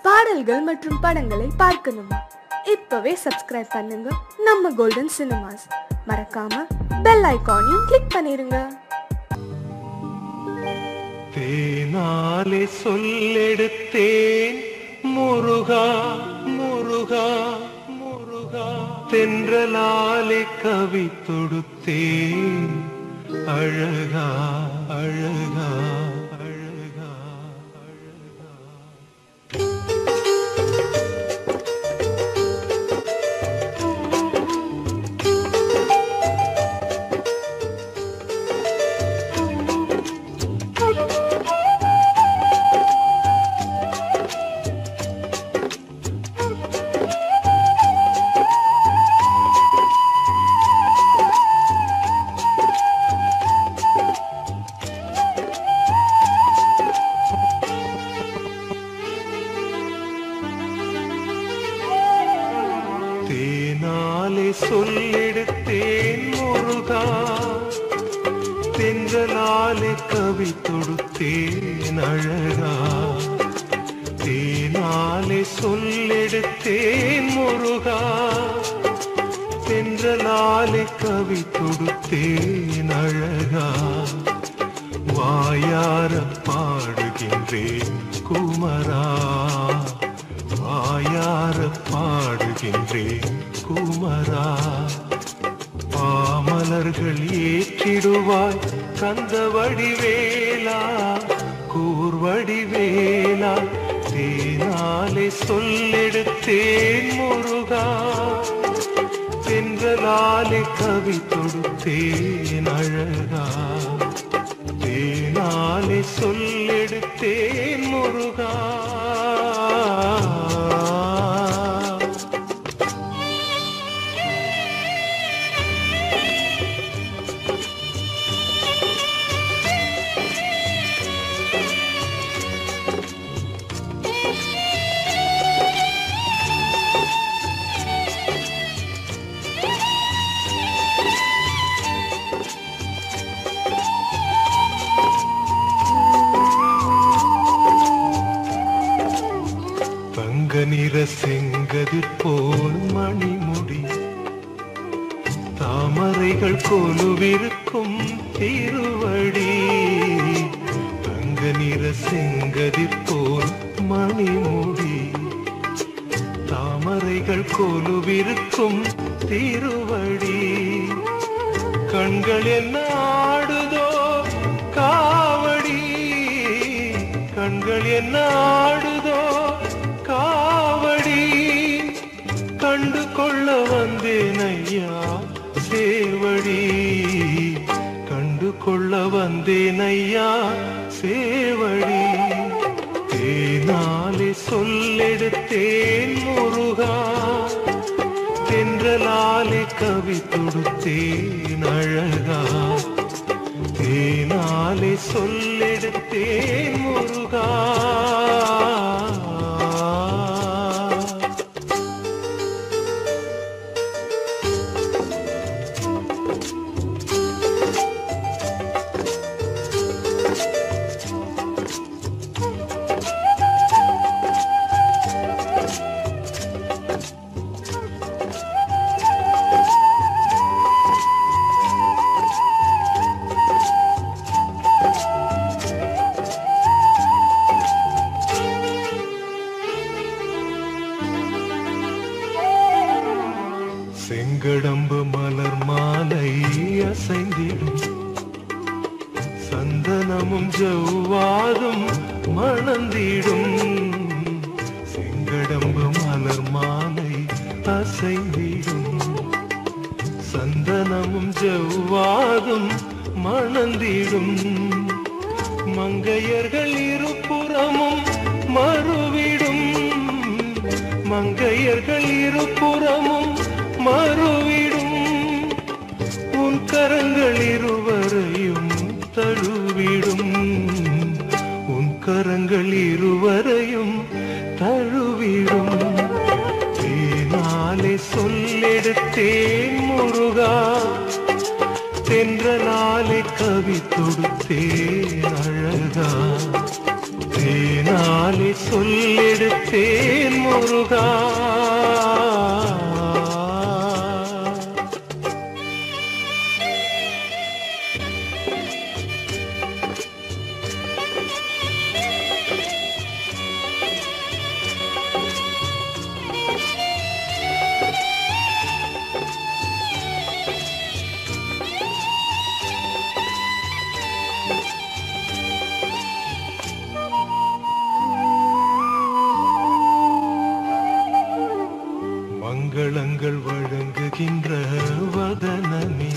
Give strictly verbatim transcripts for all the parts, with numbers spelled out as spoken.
பாடல்கள் மற்றும் படங்களை பார்க்கணுமா? இப்பவே சப்ஸ்கிரைப் பண்ணுங்க நம்ம கோல்டன் சினிமாஸ். மறக்காம பெல் ஐகானையும் கிளிக் பண்ணிருங்க. தேனாலே சொல்லெடுத்தேன் முருகா முருகா முருகா, தென்றலாலே கவி தொடுத்தேன் அழகா அழகா அழகா அழகா. தேனாலே சொல்லெடுத்தேன் முருகா, தென்றலாலே கவி தொடுத்தேன் அழகா. தேனாலே சொல்லெடுத்தேன் முருகா, தென்றலாலே கவி தொடுத்தேன் அழகா. வாயார பாடுகின்றேன் குமரா, வாயார பாடுகின்றேன் குமரா. பாமலர்கள் ஏற்றிடுவாய் கந்த வடிவேலா, கூர்வடிவேலா. தேனாலே சொல்லெடுத்தேன் முருகா, தென்றலாலே கவி தொடுத்தேன் அழகா. தேனாலே சொல்லெடுத்தேன் முருகா. நிற செங்கதிர் போல் மணிமுடி, தாமரைகள் கொலுவிருக்கும் திருவடி. தங்க நிற செங்கதிர் போல் மணிமுடி, தாமரைகள் கொலுவிருக்கும் திருவடி. கண்கள் என்ன ஆடுதோ காவடி, கண்கள் என்ன ஆடுதோ காவடி. கண்டு கொள்ள வந்தேன் ஐயா சேவடி, கண்டு கொள்ள வந்தேன் ஐயா சேவடி. தேனாலே சொல்லெடுத்தேன் முருகா, தென்றலாலே கவி தொடுத்தேன் அழகா. தேனாலே சொல்லெடுத்தேன் முருகா. செங்கடம்பு மலர் மாலை அசைந்திடும், சந்தனமும் ஜவ்வாதும் மணந்திடும். செங்கடம்பு மலர் மாலை அசைந்திடும், சந்தனமும் ஜவ்வாதும் மணந்திடும். மங்கையர்கள் இருபுறமும் மறுவிடும், மங்கையர்கள் இருபுறமும் மறுவிடும். உன் கரங்கள் இருவரையும் தழுவிடும், உன் கரங்கள் இருவரையும் தழுவிடும். தேனாலே சொல்லெடுத்தேன் முருகா, தென்றலாலே கவி தொடுத்தேன் அழகா. தேனா தேனாலே சொல்லெடுத்தேன் முருகா. மங்களங்கள் வழங்குகின்ற வதனமே,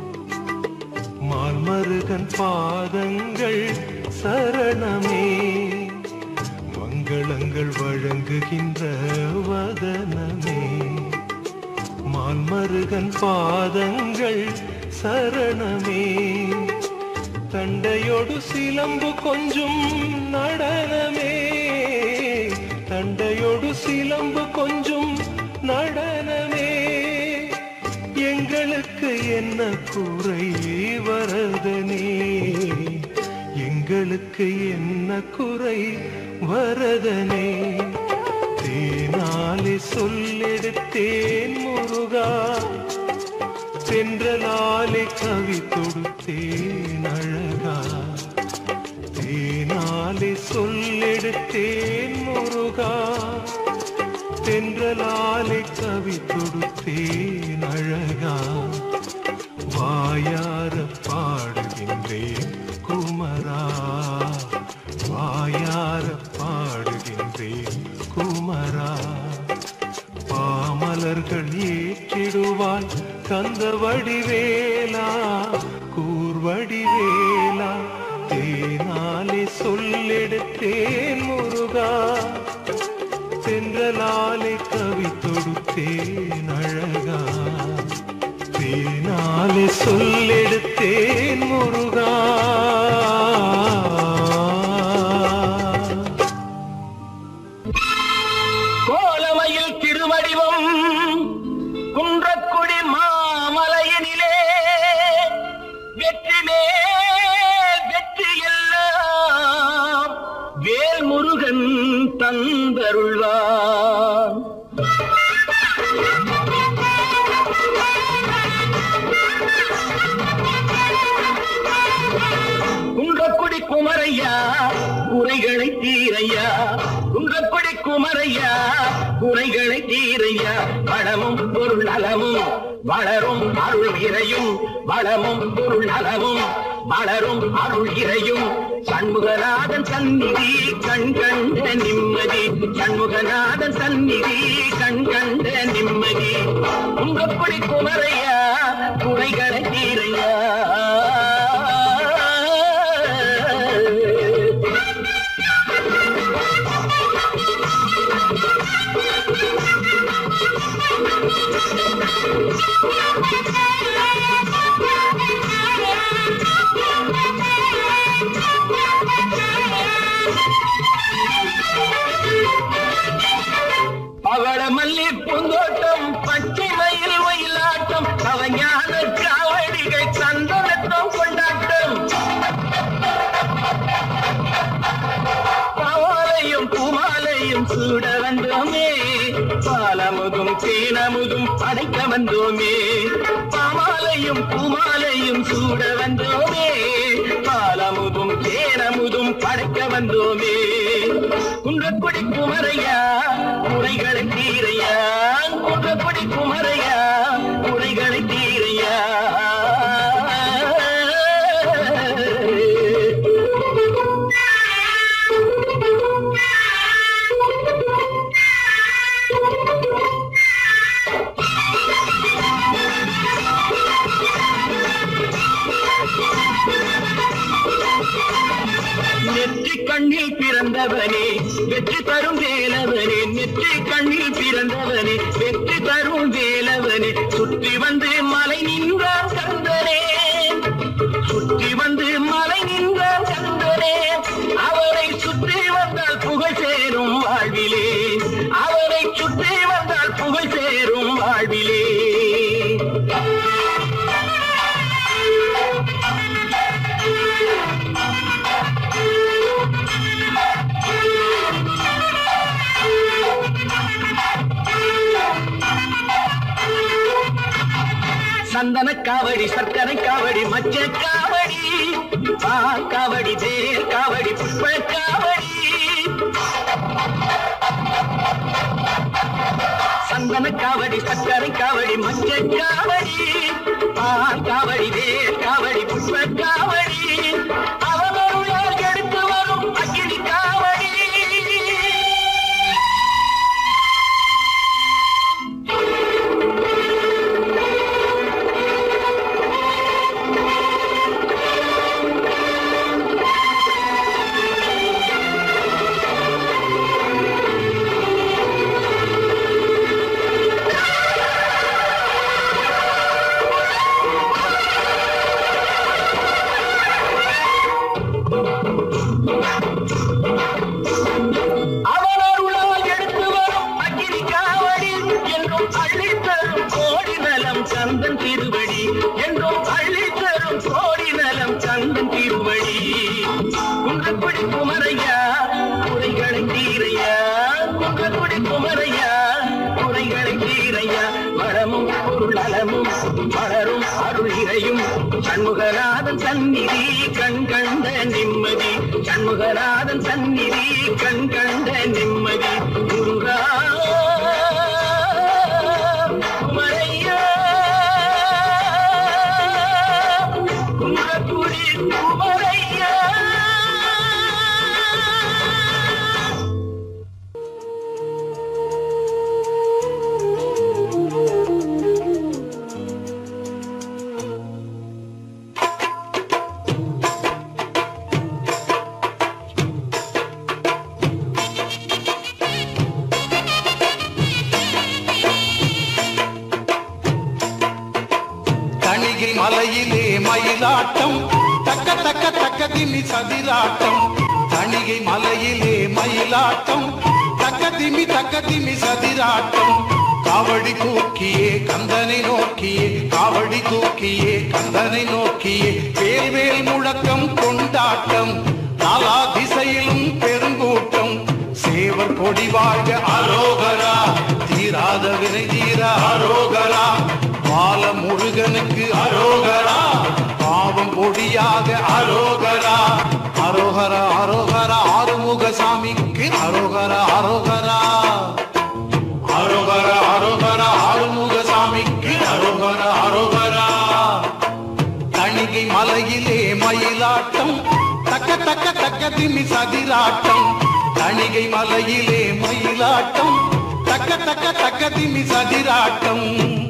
மால்மருகன் பாதங்கள் சரணமே. மங்களங்கள் வழங்குகின்ற வதனமே, மால்மருகன் பாதங்கள் சரணமே. தண்டையோடு சிலம்பு கொஞ்சம் நடனமே, தண்டையோடு சிலம்பு கொஞ்சம் நடனமே. எங்களுக்கு என்ன குறை வரதனே, எங்களுக்கு என்ன குறை வரதனே. தேனாலே சொல்லெடுத்தேன் முருகா, தென்றலாலே கவி தொடுத்தேன் அழகா. தேனாலே சொல்லெடுத்தேன் முருகா, தென்றலாலே கவி தொடுத்தேன் அழகா. வாயார பாடுகின்றேன் குமரா, வாயார பாடுகின்றேன் குமரா. பாமலர்கள் ஏற்றிடுவாள் கந்த வடிவேலா, கூர்வடிவேலா. தேனாலே சொல்லெடுத்தேன் முருகா, தென்றலாலே கவி தொடுத்தேன் அழகா. தேனாலே சொல்லெடுத்தேன் முருகா. கோலமையில் திருவடிவம் குன்றக்குடி மாமலையினிலே, வெற்றி மேல் வெற்றி எல்லாம் வேல் முருகன் தந்தருள்வான். குன்றக்குடி குமரையா குறைகளை தீரையா, குன்றக்குடி குமரையா குறைகளை தீரையா. வளமும் பொருள் நலமும் வளரும் அருள் இறையும், வளமும் பொருள் நலமும் வளரும் அருள் இறையும். சண்முகநாதன் சந்நிதி கண் கண்ட நிம்மதி, சண்முகநாதன் சந்நிதி கண் கண்ட நிம்மதி. குன்றக்குடி குமரையா குறைகளை தீரையா. பவள மல்லி பூந்தோட்டம், பச்சை மயில் ஒயிலாட்டம், அவஞான காவடிகள் சந்தனத்தம் கொண்டாட்டம். பாவாலையும் பூமாலையும் சூட வந்தோமே, பாலமுதும் தேனமுதும் படைக்க வந்தோமே. பாமாலையும் பூமாலையும் சூட வந்தோமே, பாலமுதும் தேனமுதும் படைக்க வந்தோமே. குன்றக்குடி குமரையா குறைகளை தீரையா, குன்றக்குடி குமரையா குறைகளை தீரையா. நெற்றி கண்ணில் பிறந்தவனே வெற்றி தரும் வேலவனே, நெற்றி கண்ணில் பிறந்தவனே வெற்றி தரும் வேலவனே. சுற்றி வந்து மலை நின்றான் கந்தனே, சுற்றி வந்து மலை நின்றான் கந்தனே. அவரை சுற்றி வந்தால் புகழ் சேரும் வாழ்விலே, அவரை சுற்றி வந்தால் புகழ் சேரும் வாழ்விலே. சந்தன காவடி சர்க்கரை காவடி மச்ச காவடி பால் காவடி தேர் காவடி புஷ்ப காவடி சந்தன காவடி சர்க்கரை காவடி மச்ச காவடி பால் காவடி தேர் காவடி புஷ்ப காவடி அவனருளால் எடுத்து வரும் அக்கினி காவடி சந்தன் திருவடி என்றும் அள்ளி தரும் கோடி நலம் சந்தன் திருவடி குன்றக்குடி குமரையா குறைகளை தீரையா குன்றக்குடி குமரையா குறைகளை தீரையா வளமும் பொருள் நலமும் வளரும் அருள் இறையும் சண்முகநாதன் சந்நிதி கண் கண்ட நிம்மதி சண்முகநாதன் சந்நிதி கண் கண்ட நிம்மதி முருகா குமரையா குமரையா மலையிலே மயிலாட்டம் தக்க தக்க தக்க திமி சதிராட்டம் தணிகை மலையிலே மயிலாட்டம் தக்க திமி தக்க திமி சதிராட்டம் காவடி தூக்கியே கந்தனை நோக்கியே காவடி தூக்கியே கந்தனை நோக்கியே வேல் வேல் முழக்கம் கொண்டாட்டம் நாலா திசையிலும் பெருங்கூட்டம் சேவர் கொடி வாழ்க அரோகரா தீராத வினை தீர அரோகரா பால முருகனுக்கு அரோகரா பாவம் பொடியாக அரோகரா அரோகரா அரோகரா ஆறுமுக சாமிக்கு அரோகரா அரோகரா அரோகரா அரோகரா ஆறுமுக சாமிக்கு அரோகரா அரோகரா தணிகை மலையிலே மயிலாட்டம் தக்க தக்க தக்க திமி சதிராட்டம் தணிகை மலையிலே மயிலாட்டம் தக்க தக்க தக்க திமி சதிராட்டம்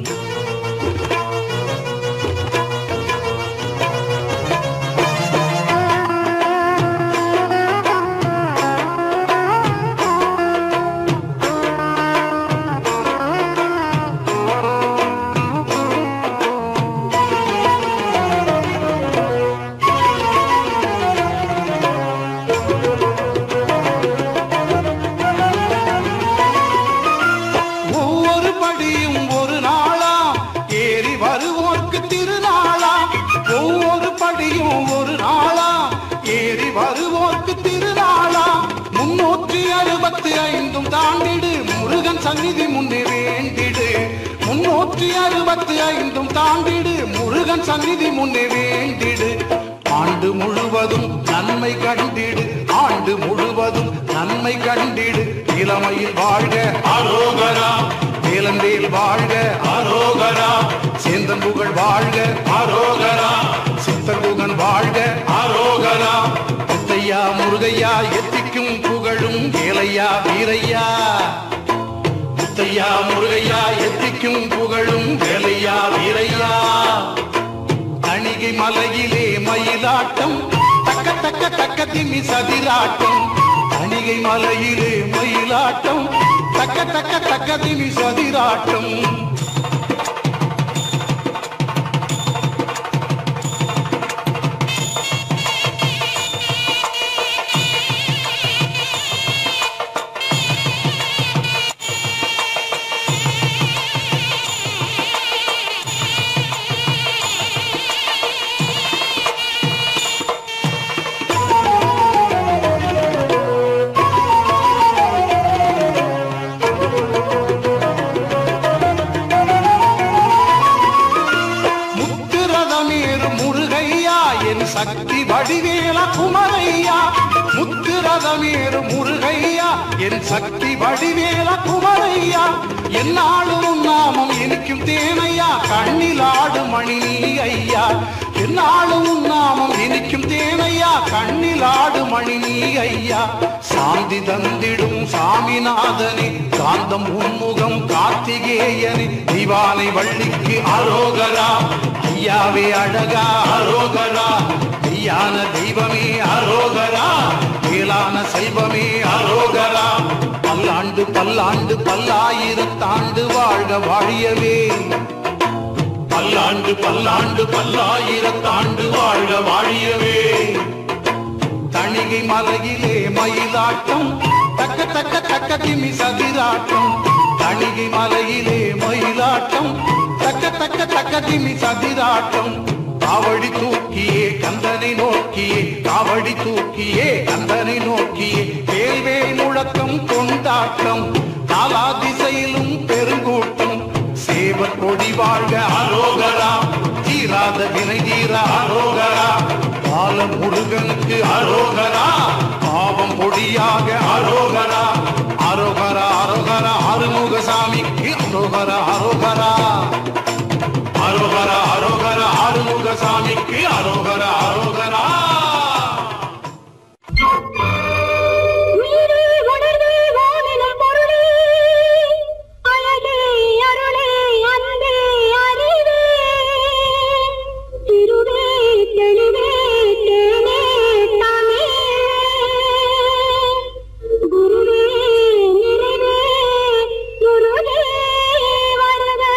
சந்நிதி முன்னே வேண்டிடு முன்னூற்றி அறுபத்தி ஐந்தும் தாண்டிடு முருகன் சந்நிதி முன்னே வேண்டிடு ஆண்டு முழுவதும் நன்மை கண்டிடு ஆண்டு முழுவதும் நன்மை கண்டிடு இளமையில் வாழ்க அரோகரா வேலந்தேல் வாழ்க அரோகரா சேந்தன் புகழ் வாழ்க அரோகரா சித்தகுகன் வாழ்க அரோகரா முத்தையா முருகையா எத்திக்கும் புகழும் வேலையா வீரையா முத்தையா முருகையா எத்திக்கும் புகழும் வேலையா வீரையா தணிகை மலையிலே மயிலாட்டம் தக்க தக்க தக்க திமி சதிராட்டம் தணிகை மலையிலே மயிலாட்டம் தக்க தக்க தக்க திமி சதிராட்டம் சக்தி வடிவேல குமரையா முத்துரதமேறு முருகையா என் சக்தி வடிவேல குமரையா என்னாலும் நாமம் இனிக்கும் தேனையா கண்ணில் ஆடு மணி நீ ஐயா என்னாலும் நாமம் இனிக்கும் தேனையா கண்ணில் ஆடு மணி நீ ஐயா சாந்தி தந்திடும் சாமிநாதனே காந்தம் உன்முகம் கார்த்திகேயனே திவானை வள்ளிக்கு அரோகரா ஐயாவே அழகா அரோகரா மெய்யான தெய்வமே அரோகரா மேலான செல்வமே அரோகரா பல்லாண்டு பல்லாண்டு பல்லாயிரத்தாண்டு வாழ்க வாழியவே பல்லாண்டு பல்லாண்டு பல்லாயிரத்தாண்டு வாழ்க வாழியவே தணிகை மலையிலே மயிலாட்டம் தக்க தக்க தக்க திமி சதிராட்டம் தணிகை மலையிலே மயிலாட்டம் தக்க தக்க தக்க திமி சதிராட்டம் காவடி தூக்கியே கந்தனை நோக்கியே காவடி தூக்கியே கந்தனை நோக்கியே வேல்வே முழக்கம் கொண்டாட்டம் நாலா திசையிலும் பெருங்கூட்டம் சேவர் கொடி வாழ்க அரோகரா தீராத வினை தீர அரோகரா பால முருகனுக்கு அரோகரா பாவம் பொடியாக அரோகரா அரோகரா அரோகரா ஆறுமுகசாமிக்கு அரோகரா அரோகரா அரோகரா அரோகரா ஆறுமுகசாமிக்கு அரோகரா அரோகரா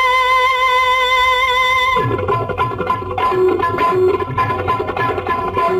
Thank you.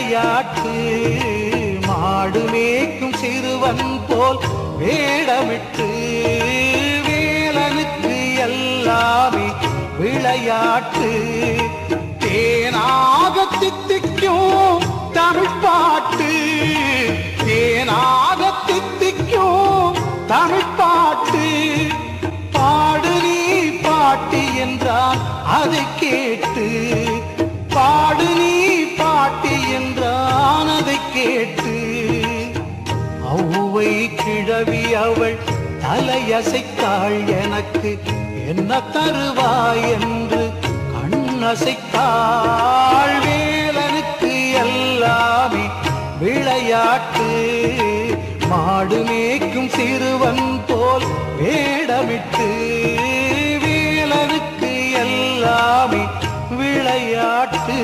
விளையாட்டு மாடு மேய்க்கும் சிறுவன் போல் வேடமிட்டு வேலனுக்கு எல்லாமே விளையாட்டு தேனாக தித்திக்கும் தமிழ் பாட்டு தேனாக தித்திக்கும் தமிழ் பாட்டு பாடு நீ பாட்டி என்றான் அதை கேட்டு பாடு நீ பாட்டி என்றான் அதை கேட்டு ஔவை கிழவி அவள் தலையசைத்தாள் எனக்கு என்ன தருவாய் என்று கண்ணசைத்தாள் வேலனுக்கு எல்லாமே விளையாட்டு மாடு மேய்க்கும் சிறுவன் போல் வேடமிட்டு வேலனுக்கு எல்லாமே விளையாட்டு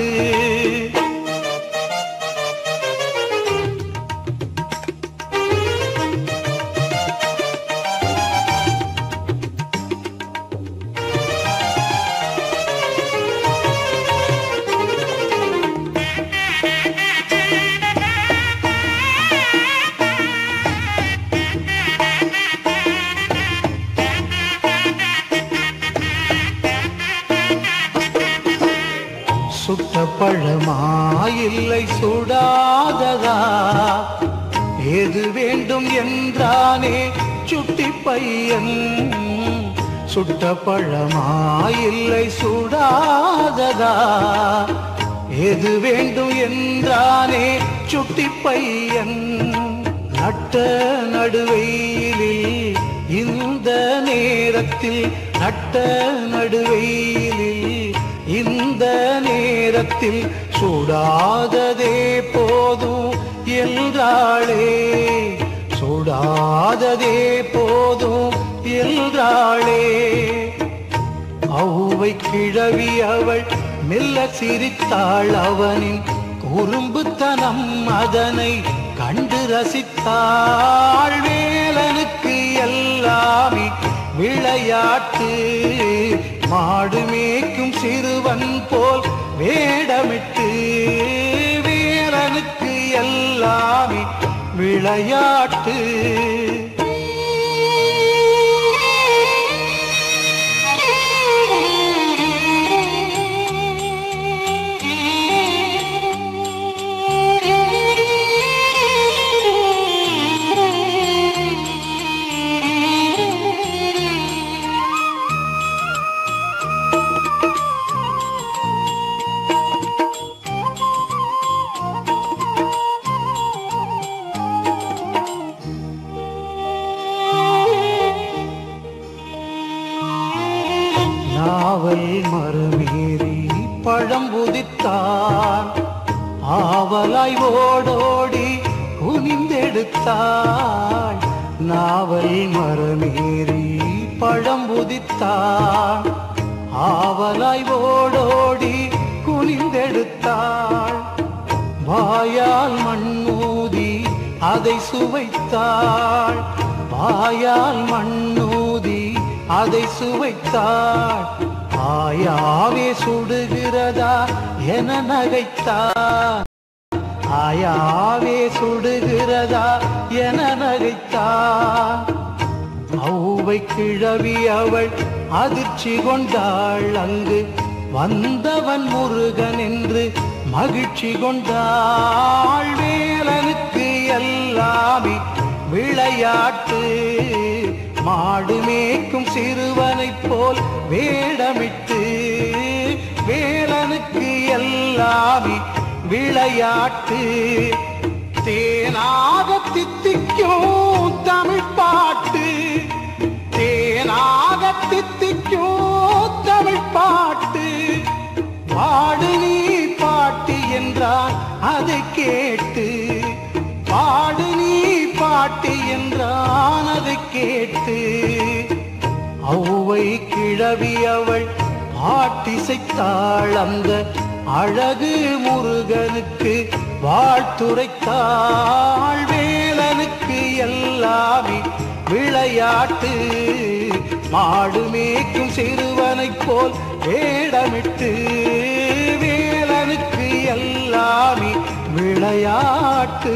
சுட்ட பழமா இல்லை சுடாததா எது வேண்டும் என்றானே சுட்டி பையன் சுட்ட பழமா இல்லை சுடாததா எது வேண்டும் என்றானே சுட்டி பையன் நட்ட நடுவெயிலில் இந்த நேரத்தில் நட்ட நடுவெயிலில் இந்த நேரத்தில் சுடாததே போதும் என்றாளே சுடாததே போதும் என்றாளே ஔவை கிழவி அவள் மெல்ல சிரித்தாள் அவனின் குறும்புத்தனம் அதனை கண்டு ரசித்தாள் வேலனுக்கு எல்லாமே விளையாட்டு மாடு மேய்க்கும் சிறுவன் போல் வேடமிட்டு வேலனுக்கு எல்லாமே விளையாட்டு நாவல் மரமேறி பழம் உதித்தான் ஆவலாய் ஓடோடி குனிந்தெடுத்தாள் நாவல் மரமேறி பழம் உதித்தான் ஆவலாய் ஓடோடி குனிந்தெடுத்தாள் வாயால் மண்ணூதி அதை சுவைத்தாள் வாயால் மண்ணூதி அதை சுவைத்தாள் ஆயாவே சுடுகிறதா என நகைத்தாள் ஆயாவே சுடுகிறதா என நகைத்தாள் ஔவை கிழவி அவள் அதிர்ச்சி கொண்டாள் அங்கு வந்தவன் முருகன் என்று மகிழ்ச்சி கொண்டாள் வேலனுக்கு எல்லாமே விளையாட்டு மாடு மேய்க்கும் சிறுவனைப் போல் வேடமிட்டு வேலனுக்கு எல்லாமே விளையாட்டு தேனாக தித்திக்கும் தமிழ் பாட்டு தேனாக தித்திக்கும் தமிழ் பாட்டு பாடு நீ பாட்டி என்றான் அதை கேட்டு பாடு நீ பாட்டி என்றான் அதை கேட்டு ஔவை கிழவி அவள் பாட்டிசைத்தாள் அந்த அழகு முருகனுக்கு வாழ்த்துரைத்தாள் வேலனுக்கு எல்லாமே விளையாட்டு மாடு மேய்க்கும் சிறுவனைப் போல் வேடமிட்டு வேலனுக்கு எல்லாமே விளையாட்டு.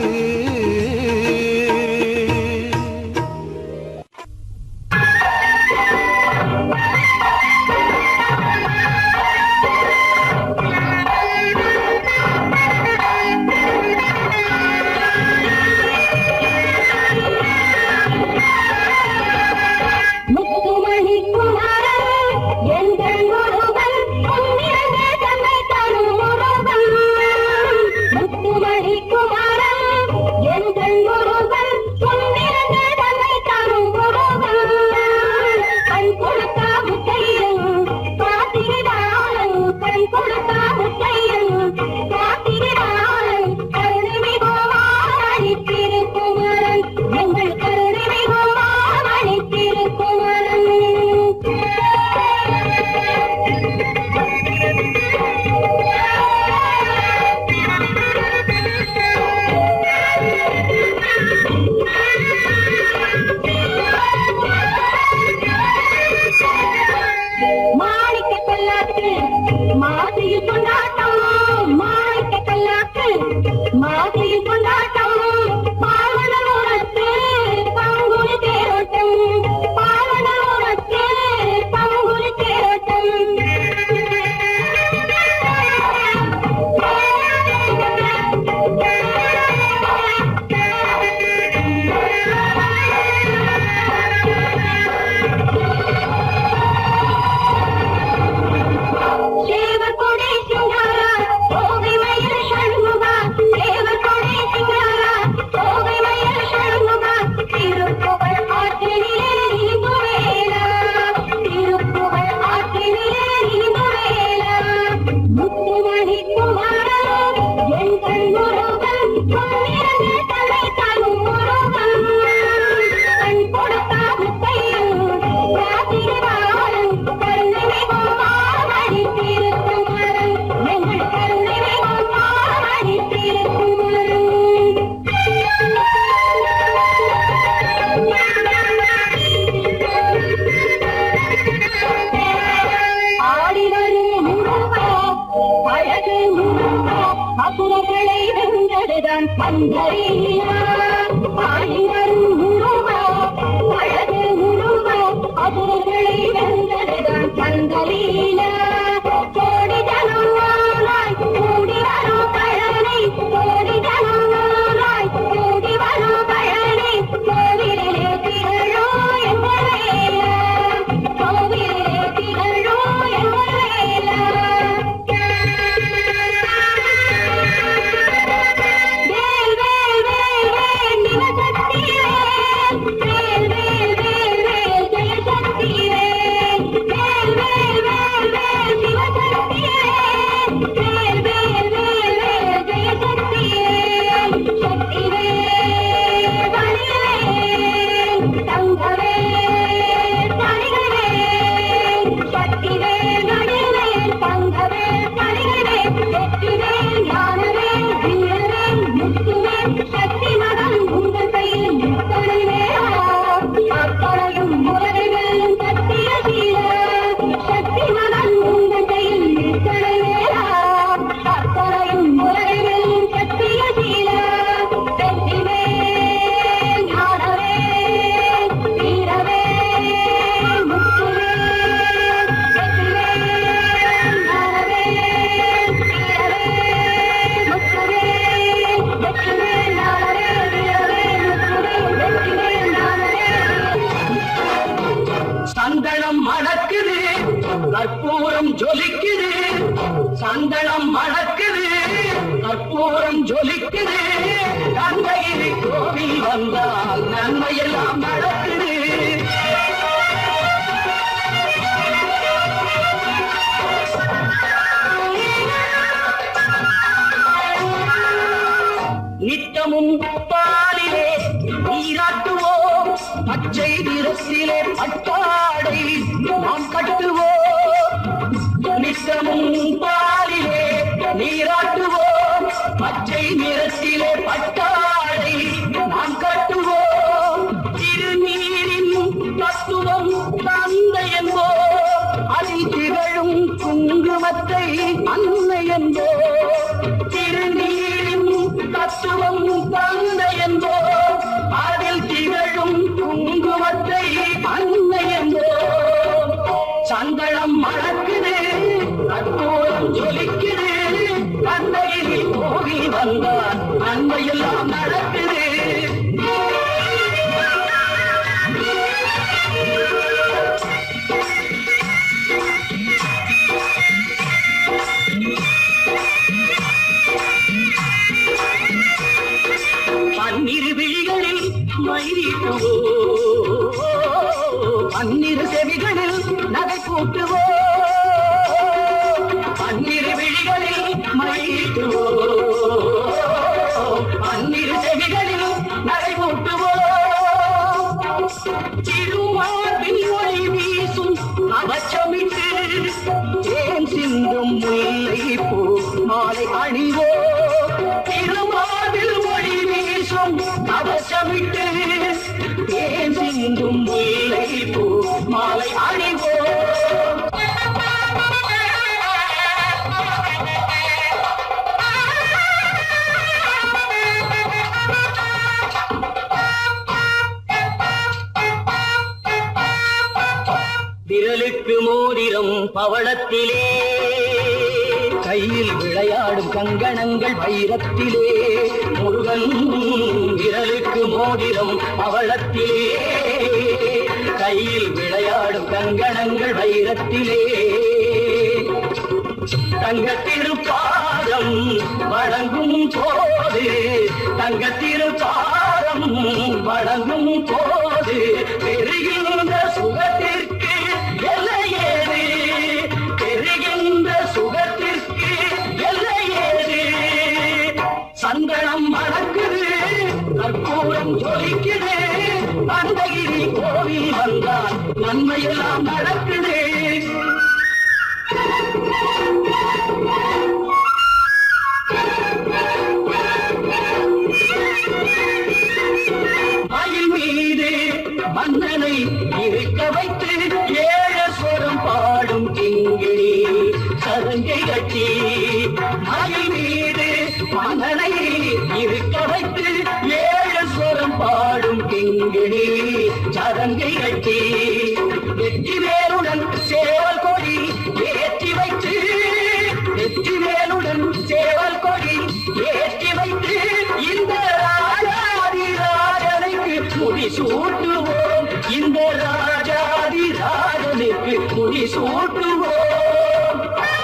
கற்பூரம் ஜொலிக்குது, சந்தனம் மணக்குது, கற்பூரம் ஜொலிக்குது. கங்கையிலே கோவில் வந்தால் நன்மையெல்லாம் நடக்குது. நித்தமும் பாலிலே நீராட்டுவோம், பச்சை நிறத்திலே பட்டாடை நாம் கட்டுவோம். நித்தமும் பாலிலே நீராட்டுவோம், பச்சை நிறத்திலே பட்டாடை நாம் கட்டுவோம். திருநீரின் தத்துவம் தந்தை என்போம், அதில் திகழும் குங்குமத்தை அன்னை என்போம். திருநீரின் திருமார்பில் ஒளி வீசும் அவச்சமிட்டு தேன் சிந்தும் முல்லை பூ மாலை அணிவோ திருமார்பில் ஒளி வீசும் அவச்சமிட்டு தேன் சிந்தும் முல்லை பூ மாலை அணிவோ விரலுக்கு மோதிரம் பவளத்திலே கையில் விளையாடும் கங்கணங்கள் வைரத்திலே முருகன் விரலுக்கு மோதிரம் பவளத்திலே கையில் விளையாடும் கங்கணங்கள் வைரத்திலே தங்கத்திருப்பாரம் வழங்கும் போது தங்கத்திருப்பாரம் வழங்கும் போது பெறுகின்ற சுகத்திற்கு எல்லையேது பெறுகின்ற சுகத்திற்கு எல்லையேது சந்தனம் மணக்குது கற்பூரம் ஜொலிக்குது அந்தகிரி கோவில் வந்தால் நன்மையெல்லாம் நடக்குது மயில் மீது மன்னனை இருக்க வைத்து ஏழஸ்வரம் பாடும் கிங்கிணி சதங்கை கட்டி மயில் மீது மன்னனை இருக்க வைத்து ஏழஸ்வரம் பாடும் கிங்கிணி சதங்கை கட்டி வெற்றி வேலுடன் சேவல் கொடி ஏற்றி வைத்து வெற்றி வேலுடன் சேவல் கொடி ஏற்றி வைத்து இந்த ராஜாதி ராஜனுக்கு முடி சூட்டுவோம் இந்த ராஜாதி ராஜனுக்கு முடி சூட்டுவோம்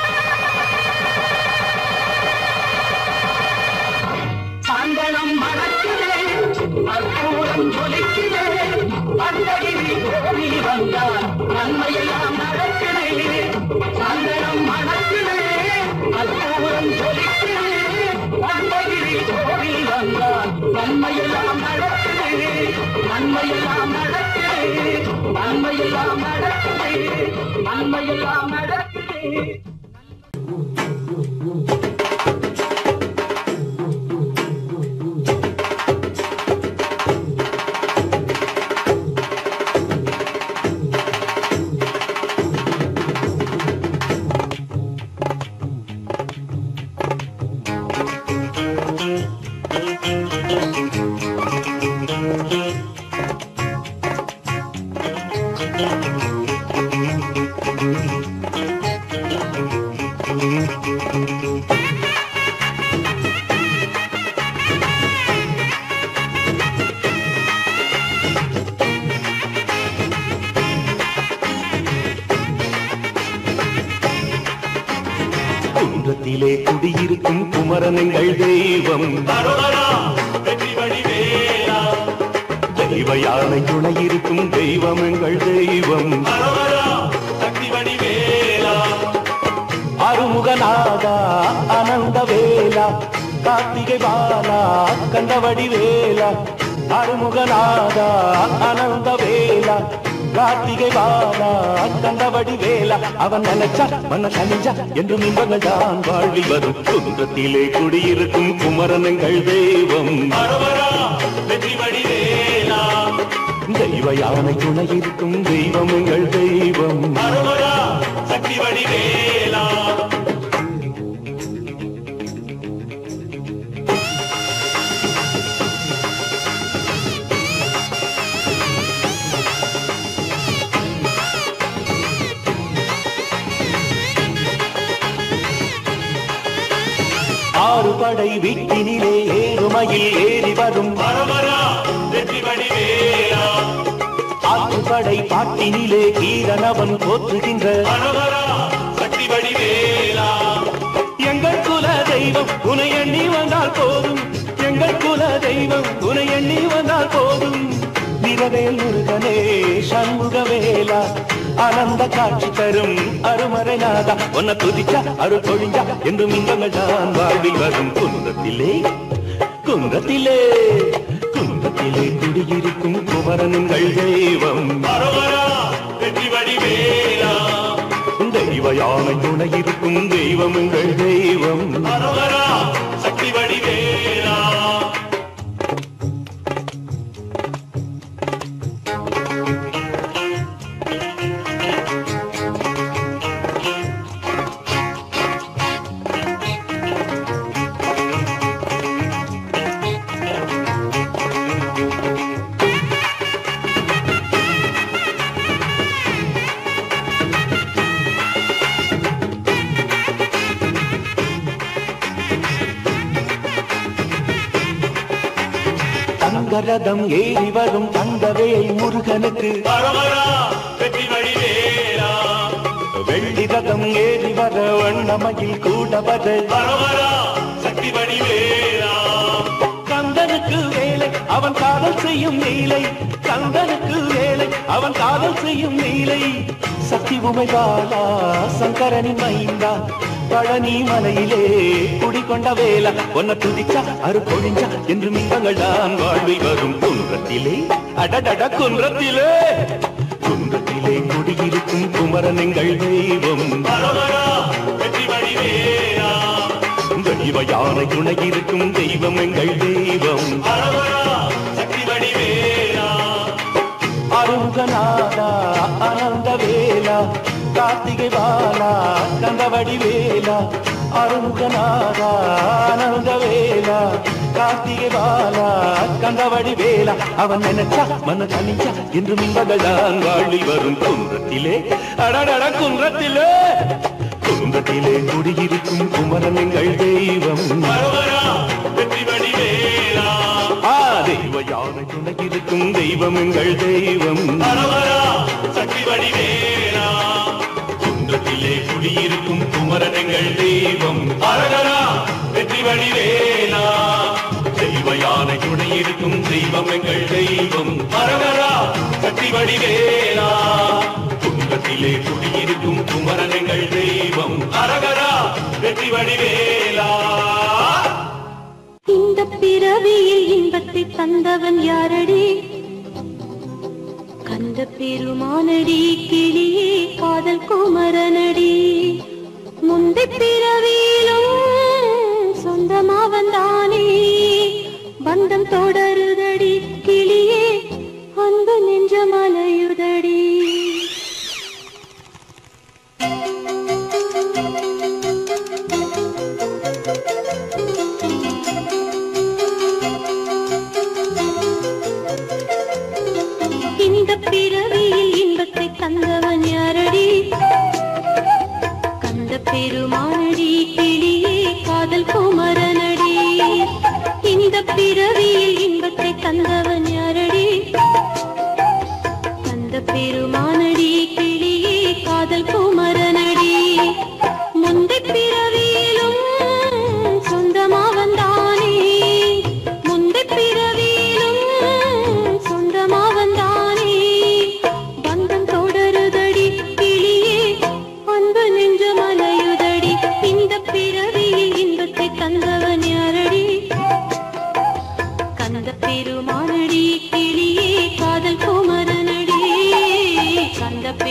சந்தனம் மணக்குதே கற்பூரம் ஜொலிக்குதே அந்தகிரி கோவில் வந்தால் நன்மையெல்லாம் நடக்குதே சந்தனம் மணக்குதே கற்பூரம் ஜொலிக்குதே அந்தகிரி கோவில் வந்தால் நன்மையெல்லாம் நடக்குதே நன்மையெல்லாம் நடக்குதே நன்மையெல்லாம் நடக்குதே நன்மையெல்லாம் நடக்குதே குன்றத்திலே குடியிருக்கும் குமரனங்கள் தெய்வம் தெய்வ யானை துணையிருக்கும் தெய்வம் எங்கள் தெய்வம் அருமுகநாதா அனந்த வேலா கார்த்திகை பாலா கண்டவடி வேலா அருமுகநாதா அனந்த வேலா கார்த்திகை பாலா கண்டவடி வேலா அவன் நினைச்சா மன கனிஞ்சா என்றும் இன்பங்கள் தான் வாழ்வில் வரும் குன்றத்திலே குடியிருக்கும் குமரனங்கள் தெய்வம் தெய்வ யானை துணையிருக்கும் தெய்வம் எங்கள் தெய்வம் சக்தி வடிவேலா ஆறு படை வீட்டினிலே ஏறுமையில் ஏறி வரும் ஆற்றுப்படை பாட்டினிலே கீரனவன் போற்றுகின்ற சக்தி வடிவேலா எங்கள் குல தெய்வம் உனை எண்ணி வந்தால் போதும் எங்கள் குல தெய்வம் உனை எண்ணி வந்தால் போதும் வீரவேல் முருகனே சண்முகவேலா ஆனந்த காட்சி தரும் அருமறை நாதா உன்னை துதிச்சா அருள் பொழிஞ்சா என்றும் இன்பங்கள் தான் வாழ்வில் வரும் குன்றத்திலே குன்றத்திலே குன்றத்திலே குன்றத்திலே குடியிருக்கும் குமரனுங்கள் தெய்வம் வெற்றி வடிவேலா தெய்வ யானை துணை இருக்கும் தெய்வம் எங்கள் தெய்வம் சக்தி வடிவேலா ரதம் ஏறி வரும் தங்கவேல் முருகனுக்கு வெற்றி வடிவேலா வெள்ளி ரதம் ஏறி வர வண்ணமயில் கூட வர சக்தி வடிவேலா கந்தனுக்கு வேலை அவன் காதல் செய்யும் நீலை கந்தனுக்கு வேலை அவன் காதல் செய்யும் நீலை சக்தி உமைபாலா சங்கரனின் மைந்தா பழனி மலையிலே குடிகொண்ட வேலா ஒன்ன துதிச்சா அரு பொழிஞ்சா என்று மின்பங்கள் தான் வாழ்வில் வரும் குன்றத்திலே அடடட குன்றத்திலே குன்றத்திலே குடியிருக்கும் குமரன் எங்கள் தெய்வம் வெற்றி வடிவேலா தெய்வ யானை துணை இருக்கும் தெய்வம் எங்கள் தெய்வம் சக்தி வடிவேலா அருகநாதா ஆனந்த வேலா கார்த்திகை பாலா கந்தவடி வேலா அருங்கநாதா ஆனந்த வேலா கார்த்திகை பாலா கந்தவடி வேலா அவன் நினைச்சா மன தனிச்சா என்று மின்பகதான் வாழ்வில் வரும் குன்றத்திலே அடடட குன்றத்திலே குன்றத்திலே குடியிருக்கும் குமரன் எங்கள் தெய்வம் வெற்றி வடிவேலா ஆ தெய்வ யானை துணை இருக்கும் தெய்வம் எங்கள் தெய்வம் சக்தி வடிவேலா குன்றத்திலே குடியிருக்கும் குமரன் எங்கள் தெய்வம் அரகரா வெற்றி வடிவேலா தெய்வ யானை துணை இருக்கும் தெய்வம் எங்கள் தெய்வம் அரகரா சக்தி வடிவேலா குன்றத்திலே குடியிருக்கும் குமரன் எங்கள் தெய்வம் அரகரா வெற்றி வடிவேலா இந்த பிறவியில் இன்பத்தை தந்தவன் யாரடி கந்த பெருமானடி கிளியே காதல் குமரனடி முந்தை பிறவியிலும் சொந்தமா வந்தானே பந்தம் தொடருதடி கிளியே அன்பு நெஞ்சமலையுதடி பிறவியில் இன்பத்தை தந்தவன் யாரடி கந்த பெருமானடி கிளியே காதல் குமரனடி இந்த பிறவியில் இன்பத்தை தந்தவன் யாரடி கந்த பெருமானடி கிளியே காதல் குமரனடி முந்தை பிறவியிலும் சொந்தமா வந்தானே முந்தை பிறவியிலும் சொந்தமா வந்தானே பந்தம் தொடருதடி கிளியே அன்பு நெஞ்சமலையுதடி இந்த பிறவியில் இன்பத்தை தந்தவன் யாரடி கந்த பெருமானடி கிளியே காதல் குமரனடி கந்த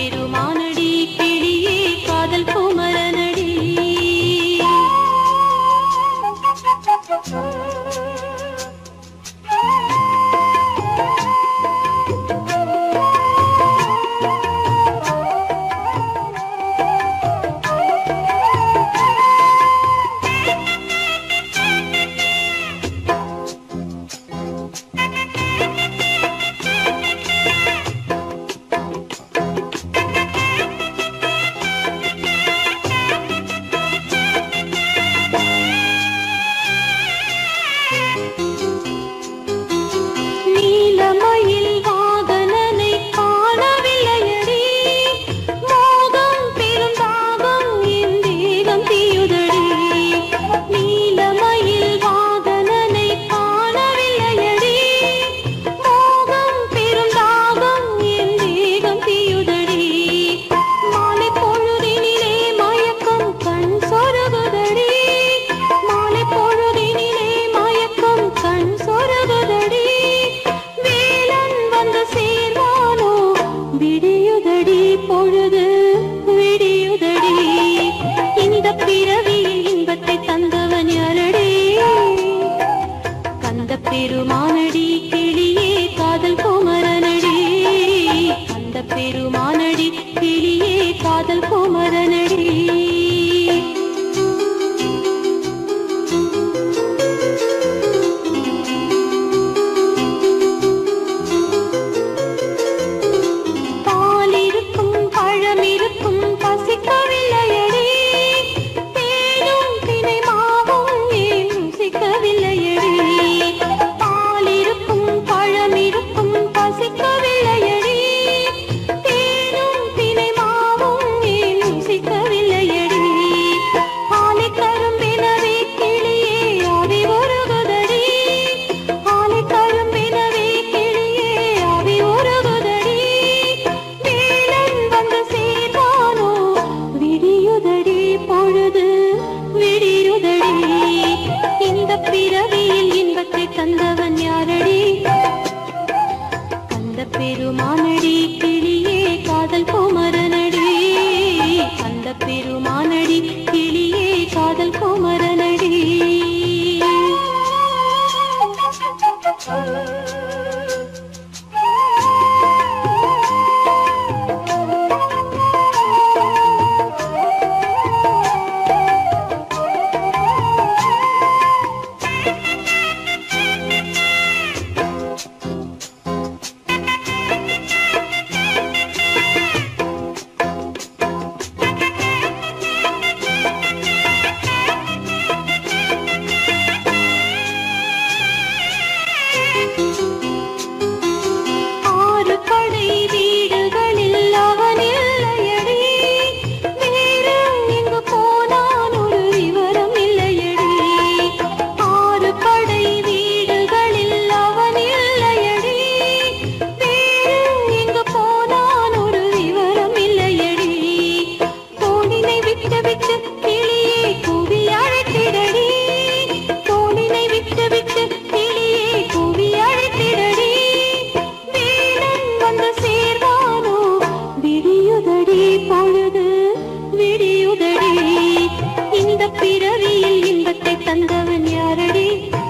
தந்தவன் யாரடி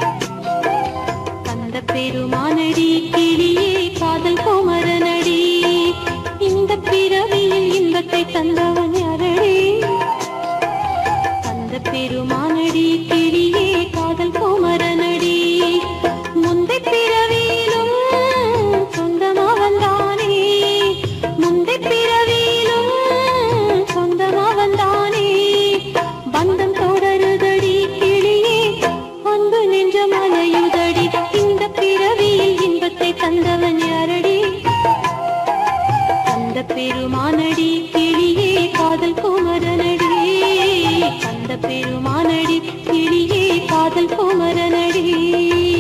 கந்த பெருமானடி கிளியே காதல் குமரனடி இந்த பிறவியில் இன்பத்தை தந்தவன் யாரடி கந்த பெருமானடி கிளியே காதல் குமரனடி முந்தை பிறவியிலும் சொந்தமா வந்தானே முந்தை பிறவியிலும் சொந்தமா வந்தானே பந்தம் தொடருதடி கிளியே அன்பு நெஞ்ச மலையுதடி இந்த பிறவியில் இன்பத்தை தந்தவன் யாரடி கந்த பெருமானடி கிளியே காதல் குமரனடி கந்த பெருமானடி கிளியே காதல் குமரனடி